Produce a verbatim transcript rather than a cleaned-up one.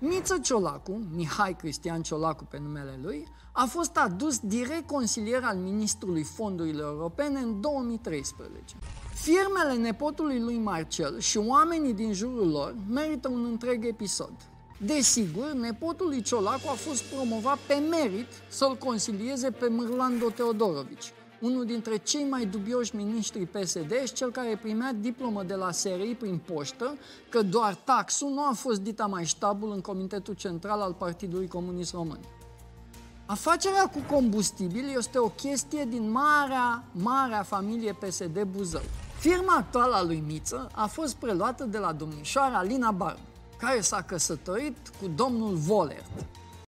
Miță Ciolacu, Mihai Cristian Ciolacu pe numele lui, a fost adus direct consilier al ministrului fondurilor europene în două mii treisprezece. Firmele nepotului lui Marcel și oamenii din jurul lor merită un întreg episod. Desigur, nepotul lui Ciolacu a fost promovat pe merit să-l consilieze pe Mârlando Teodorovici, unul dintre cei mai dubioși miniștri P S D și cel care primea diplomă de la S R I prin poștă, că doar taxul nu a fost dita mai ștabul în Comitetul Central al Partidului Comunist Român. Afacerea cu combustibil este o chestie din marea, marea familie P S D Buzău. Firma actuală a lui Miță a fost preluată de la domnișoara Lina Barbu, care s-a căsătorit cu domnul Volert.